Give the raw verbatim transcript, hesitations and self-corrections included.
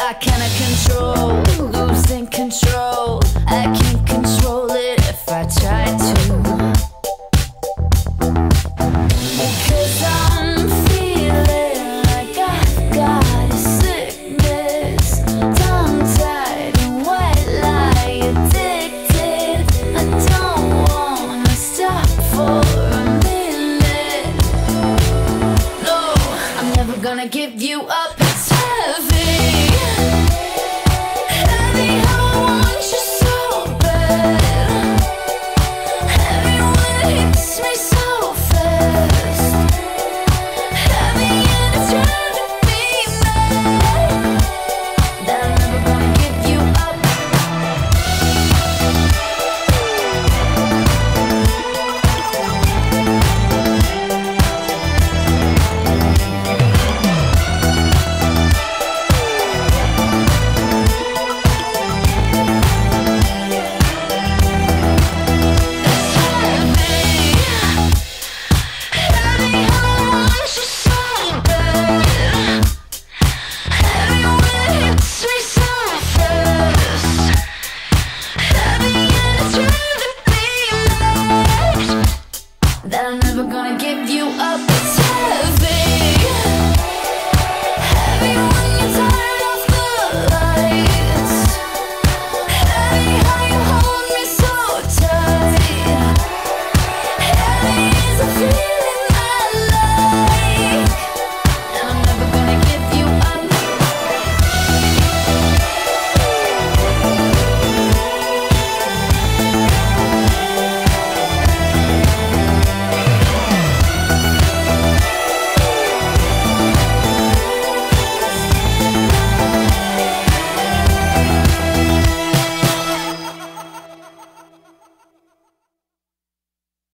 I cannot control, losing control. I can't control it if I try to. Because I'm feeling like I've got a sickness, tongue-tied and wet like addicted. I don't wanna stop for a minute. No, I'm never gonna give you up. It's heavy.